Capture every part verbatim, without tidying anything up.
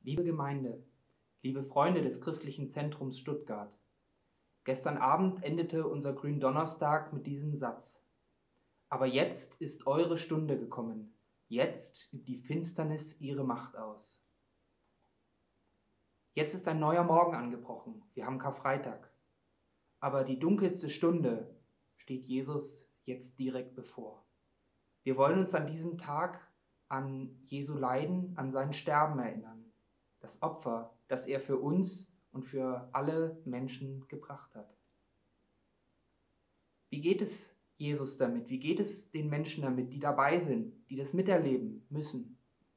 Liebe Gemeinde, liebe Freunde des Christlichen Zentrums Stuttgart, gestern Abend endete unser Gründonnerstag mit diesem Satz. Aber jetzt ist eure Stunde gekommen, jetzt übt die Finsternis ihre Macht aus. Jetzt ist ein neuer Morgen angebrochen, wir haben Karfreitag. Aber die dunkelste Stunde steht Jesus jetzt direkt bevor. Wir wollen uns an diesem Tag an Jesu Leiden, an sein Sterben erinnern. Das Opfer, das er für uns und für alle Menschen gebracht hat. Wie geht es Jesus damit? Wie geht es den Menschen damit, die dabei sind, die das miterleben müssen?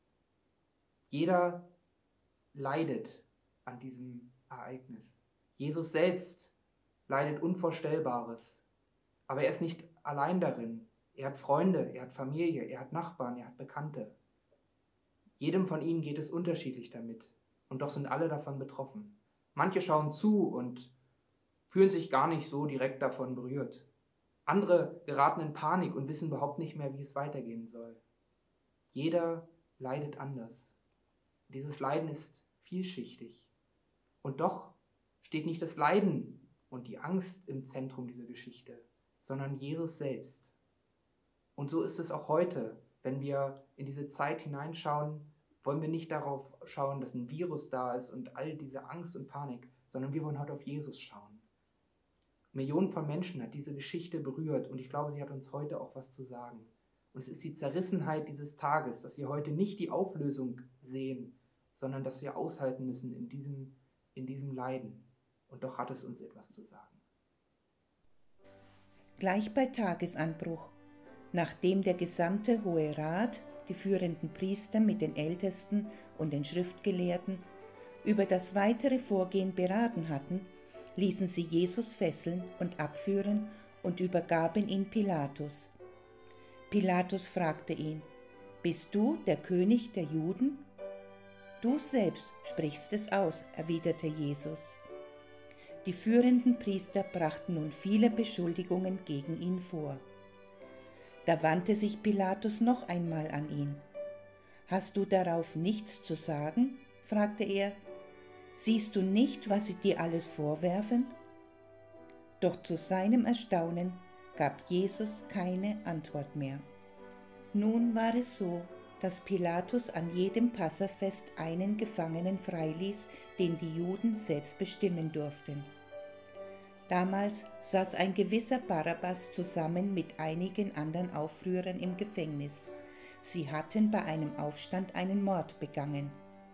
Jeder leidet an diesem Ereignis. Jesus selbst leidet Unvorstellbares, aber er ist nicht allein darin. Er hat Freunde, er hat Familie, er hat Nachbarn, er hat Bekannte. Jedem von ihnen geht es unterschiedlich damit und doch sind alle davon betroffen. Manche schauen zu und fühlen sich gar nicht so direkt davon berührt. Andere geraten in Panik und wissen überhaupt nicht mehr, wie es weitergehen soll. Jeder leidet anders. Dieses Leiden ist vielschichtig. Und doch steht nicht das Leiden und die Angst im Zentrum dieser Geschichte, sondern Jesus selbst. Und so ist es auch heute, wenn wir in diese Zeit hineinschauen, wollen wir nicht darauf schauen, dass ein Virus da ist und all diese Angst und Panik, sondern wir wollen heute auf Jesus schauen. Millionen von Menschen hat diese Geschichte berührt und ich glaube, sie hat uns heute auch was zu sagen. Und es ist die Zerrissenheit dieses Tages, dass wir heute nicht die Auflösung sehen, sondern dass wir aushalten müssen in diesem, in diesem Leiden. Und doch hat es uns etwas zu sagen. Gleich bei Tagesanbruch, nachdem der gesamte Hohe Rat, die führenden Priester mit den Ältesten und den Schriftgelehrten über das weitere Vorgehen beraten hatten, ließen sie Jesus fesseln und abführen und übergaben ihn Pilatus. Pilatus fragte ihn: Bist du der König der Juden? Du selbst sprichst es aus, erwiderte Jesus. Die führenden Priester brachten nun viele Beschuldigungen gegen ihn vor. Da wandte sich Pilatus noch einmal an ihn. Hast du darauf nichts zu sagen? Fragte er. Siehst du nicht, was sie dir alles vorwerfen? Doch zu seinem Erstaunen gab Jesus keine Antwort mehr. Nun war es so, dass Pilatus an jedem Passafest einen Gefangenen freiließ, den die Juden selbst bestimmen durften. Damals saß ein gewisser Barabbas zusammen mit einigen anderen Aufrührern im Gefängnis. Sie hatten bei einem Aufstand einen Mord begangen.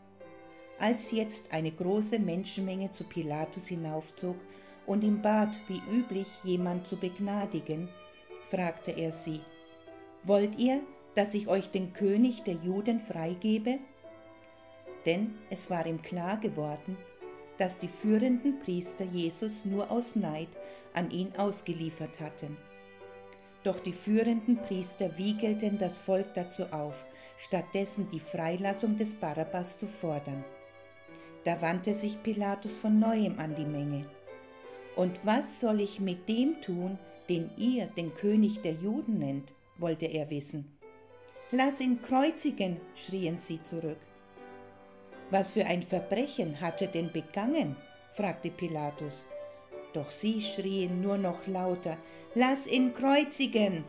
Als jetzt eine große Menschenmenge zu Pilatus hinaufzog und ihn bat, wie üblich jemand zu begnadigen, fragte er sie: Wollt ihr, dass ich euch den König der Juden freigebe? Denn es war ihm klar geworden, dass die führenden Priester Jesus nur aus Neid an ihn ausgeliefert hatten. Doch die führenden Priester wiegelten das Volk dazu auf, stattdessen die Freilassung des Barabbas zu fordern. Da wandte sich Pilatus von neuem an die Menge. Und was soll ich mit dem tun, den ihr den König der Juden nennt, wollte er wissen. Lass ihn kreuzigen, schrien sie zurück. Was für ein Verbrechen hat er denn begangen? Fragte Pilatus. Doch sie schrien nur noch lauter: Lass ihn kreuzigen!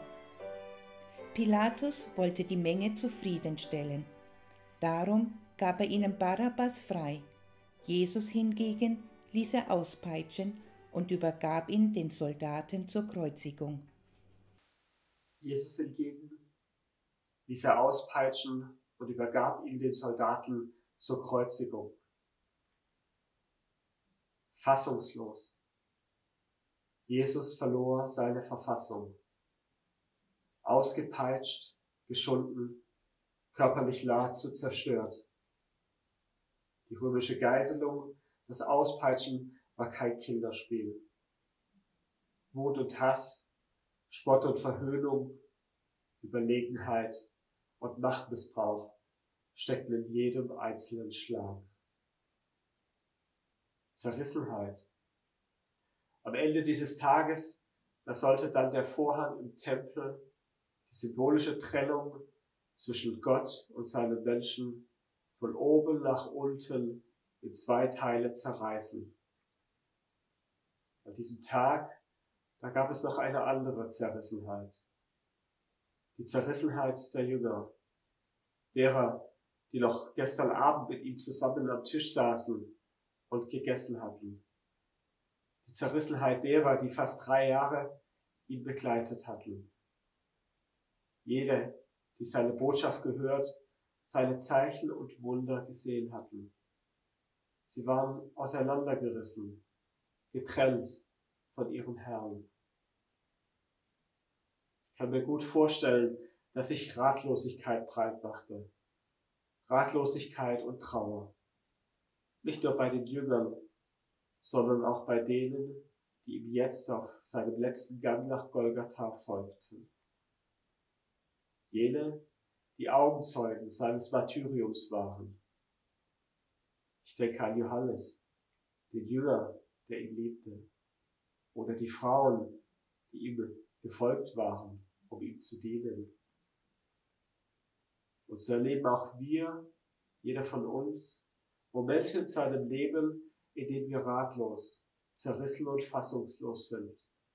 Pilatus wollte die Menge zufriedenstellen. Darum gab er ihnen Barabbas frei. Jesus hingegen ließ er auspeitschen und übergab ihn den Soldaten zur Kreuzigung. Jesus hingegen ließ er auspeitschen und übergab ihn den Soldaten zur Kreuzigung. Fassungslos. Jesus verlor seine Verfassung. Ausgepeitscht, geschunden, körperlich nahezu zerstört. Die römische Geiselung, das Auspeitschen war kein Kinderspiel. Wut und Hass, Spott und Verhöhnung, Überlegenheit und Machtmissbrauch steckten in jedem einzelnen Schlag. Zerrissenheit. Am Ende dieses Tages, da sollte dann der Vorhang im Tempel, die symbolische Trennung zwischen Gott und seinen Menschen von oben nach unten in zwei Teile zerreißen. An diesem Tag, da gab es noch eine andere Zerrissenheit. Die Zerrissenheit der Jünger, derer, die noch gestern Abend mit ihm zusammen am Tisch saßen und gegessen hatten. Die Zerrissenheit derer, die fast drei Jahre ihn begleitet hatten. Jede, die seine Botschaft gehört, seine Zeichen und Wunder gesehen hatten. Sie waren auseinandergerissen, getrennt von ihrem Herrn. Ich kann mir gut vorstellen, dass sich Ratlosigkeit breit machte. Ratlosigkeit und Trauer. Nicht nur bei den Jüngern, sondern auch bei denen, die ihm jetzt auf seinem letzten Gang nach Golgatha folgten. Jene, die Augenzeugen seines Martyriums waren. Ich denke an Johannes, den Jünger, der ihn liebte, oder die Frauen, die ihm gefolgt waren, um ihm zu dienen. Und so erleben auch wir, jeder von uns, Momente in seinem Leben, in denen wir ratlos, zerrissen und fassungslos sind.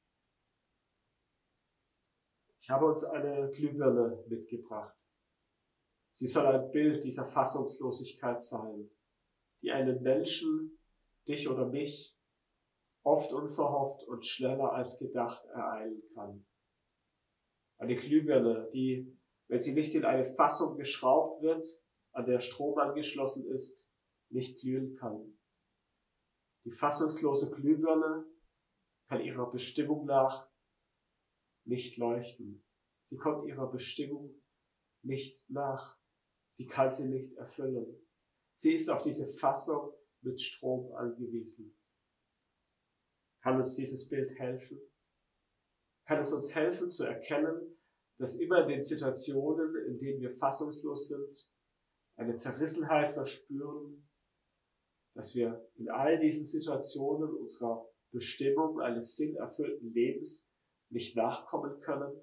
Ich habe uns eine Glühbirne mitgebracht. Sie soll ein Bild dieser Fassungslosigkeit sein, die einen Menschen, dich oder mich, oft unverhofft und schneller als gedacht ereilen kann. Eine Glühbirne, die, wenn sie nicht in eine Fassung geschraubt wird, an der Strom angeschlossen ist, nicht glühen kann. Die fassungslose Glühbirne kann ihrer Bestimmung nach nicht leuchten. Sie kommt ihrer Bestimmung nicht nach. Sie kann sie nicht erfüllen. Sie ist auf diese Fassung mit Strom angewiesen. Kann uns dieses Bild helfen? Kann es uns helfen zu erkennen, dass immer in den Situationen, in denen wir fassungslos sind, eine Zerrissenheit verspüren, dass wir in all diesen Situationen unserer Bestimmung eines sinnerfüllten Lebens nicht nachkommen können?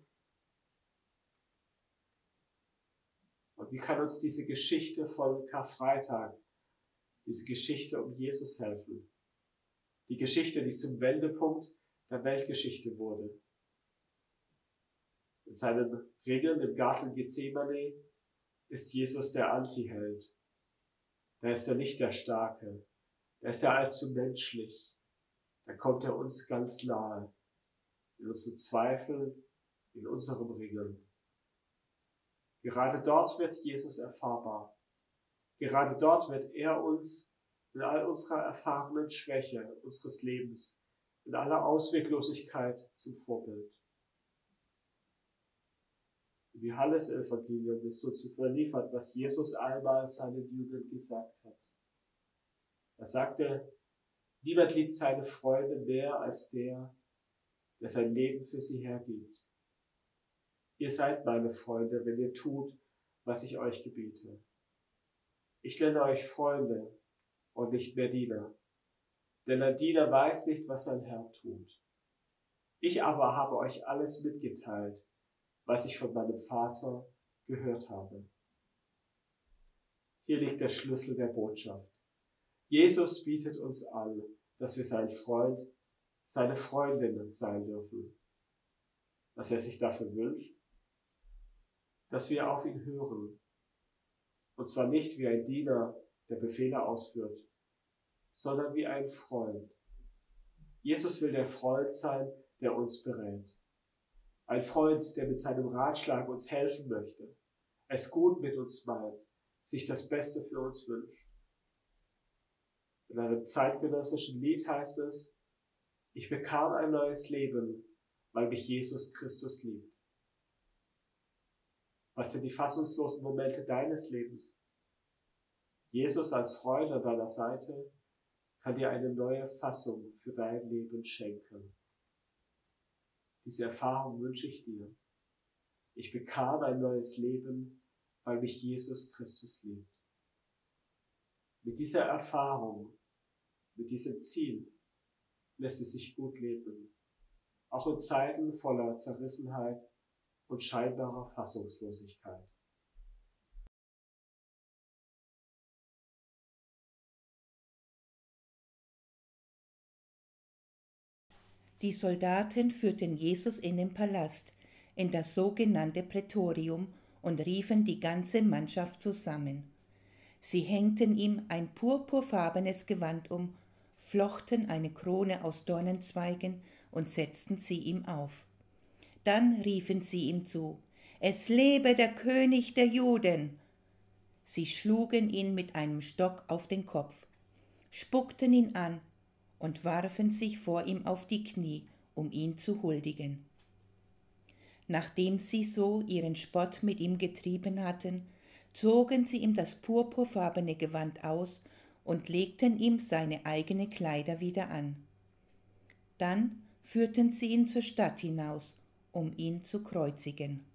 Und wie kann uns diese Geschichte von Karfreitag, diese Geschichte um Jesus helfen? Die Geschichte, die zum Wendepunkt der Weltgeschichte wurde. In seinen Ringen im Garten Gethsemane ist Jesus der Antiheld. Da ist er nicht der Starke. Da ist er allzu menschlich. Da kommt er uns ganz nahe. In unseren Zweifeln, in unserem Ringen. Gerade dort wird Jesus erfahrbar. Gerade dort wird er uns in all unserer erfahrenen Schwäche unseres Lebens, in aller Ausweglosigkeit zum Vorbild. Im Johannesevangelium ist uns überliefert, was Jesus einmal seinen Jüngern gesagt hat. Er sagte, niemand liebt seine Freunde mehr als der, der sein Leben für sie hergibt. Ihr seid meine Freunde, wenn ihr tut, was ich euch gebiete. Ich nenne euch Freunde und nicht mehr Diener, denn ein Diener weiß nicht, was sein Herr tut. Ich aber habe euch alles mitgeteilt, was ich von meinem Vater gehört habe. Hier liegt der Schlüssel der Botschaft. Jesus bietet uns an, dass wir sein Freund, seine Freundin sein dürfen. Was er sich dafür wünscht, dass wir auf ihn hören. Und zwar nicht wie ein Diener, der Befehle ausführt, sondern wie ein Freund. Jesus will der Freund sein, der uns berät. Ein Freund, der mit seinem Ratschlag uns helfen möchte, es gut mit uns meint, sich das Beste für uns wünscht. In einem zeitgenössischen Lied heißt es, ich bekam ein neues Leben, weil mich Jesus Christus liebt. Was sind die fassungslosen Momente deines Lebens? Jesus als Freund an deiner Seite kann dir eine neue Fassung für dein Leben schenken. Diese Erfahrung wünsche ich dir. Ich bekam ein neues Leben, weil mich Jesus Christus liebt. Mit dieser Erfahrung, mit diesem Ziel lässt es sich gut leben, auch in Zeiten voller Zerrissenheit und scheinbarer Fassungslosigkeit. Die Soldaten führten Jesus in den Palast, in das sogenannte Prätorium, und riefen die ganze Mannschaft zusammen. Sie hängten ihm ein purpurfarbenes Gewand um, flochten eine Krone aus Dornenzweigen und setzten sie ihm auf. Dann riefen sie ihm zu: Es lebe der König der Juden! Sie schlugen ihn mit einem Stock auf den Kopf, spuckten ihn an und warfen sich vor ihm auf die Knie, um ihn zu huldigen. Nachdem sie so ihren Spott mit ihm getrieben hatten, zogen sie ihm das purpurfarbene Gewand aus und legten ihm seine eigenen Kleider wieder an. Dann führten sie ihn zur Stadt hinaus, um ihn zu kreuzigen.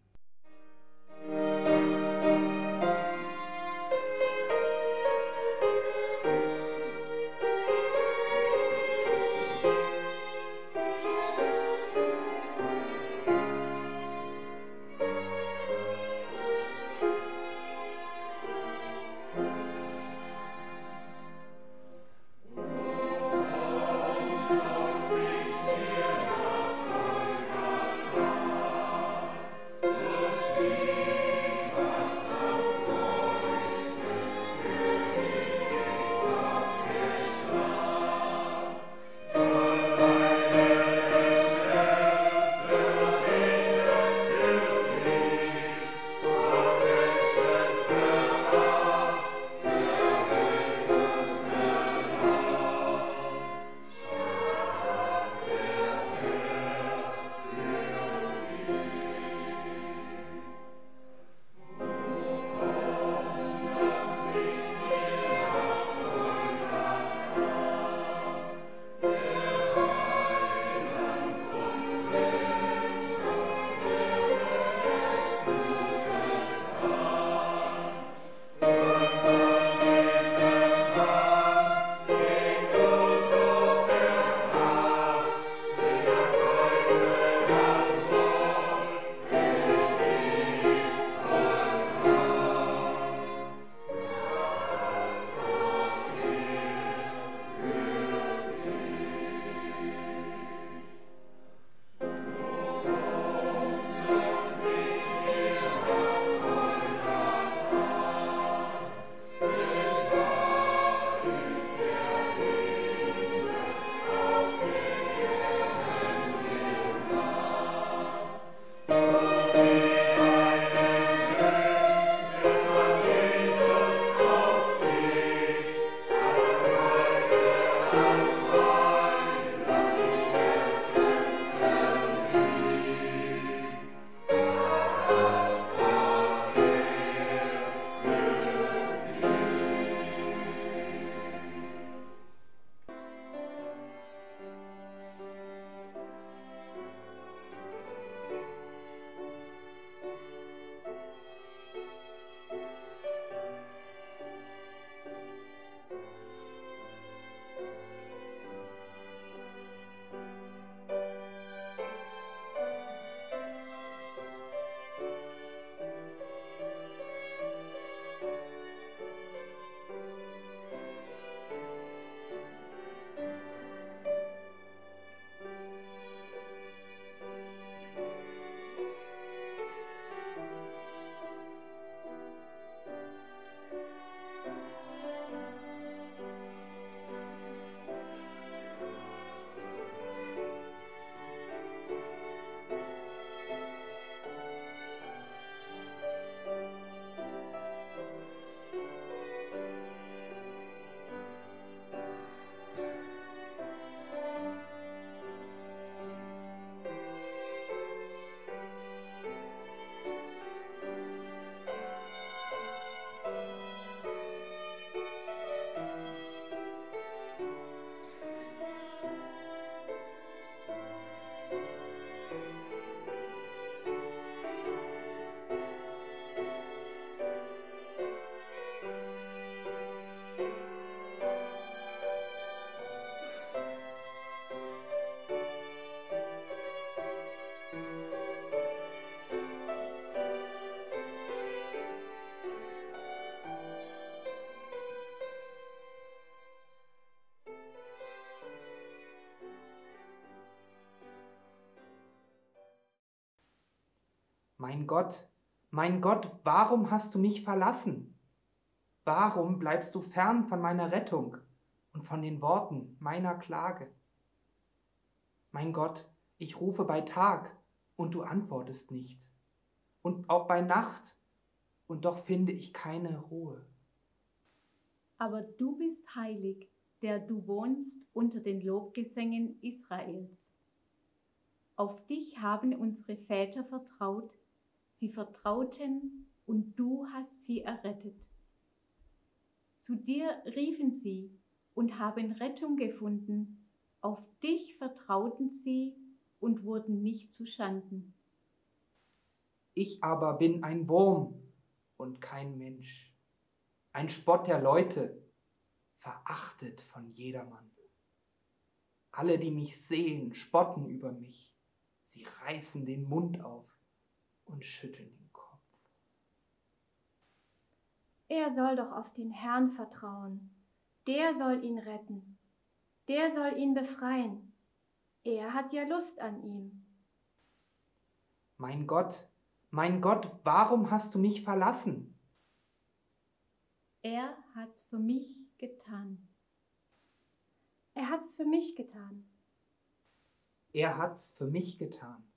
Mein Gott, mein Gott, warum hast du mich verlassen? Warum bleibst du fern von meiner Rettung und von den Worten meiner Klage? Mein Gott, ich rufe bei Tag und du antwortest nicht, und auch bei Nacht, und doch finde ich keine Ruhe. Aber du bist heilig, der du wohnst unter den Lobgesängen Israels. Auf dich haben unsere Väter vertraut, sie vertrauten und du hast sie errettet. Zu dir riefen sie und haben Rettung gefunden, auf dich vertrauten sie und wurden nicht zu Schanden. Ich aber bin ein Wurm und kein Mensch, ein Spott der Leute, verachtet von jedermann. Alle, die mich sehen, spotten über mich, sie reißen den Mund auf und schütteln den Kopf. Er soll doch auf den Herrn vertrauen, der soll ihn retten, der soll ihn befreien, er hat ja Lust an ihm. Mein Gott, mein Gott, warum hast du mich verlassen? Er hat's für mich getan. Er hat's für mich getan. Er hat's für mich getan.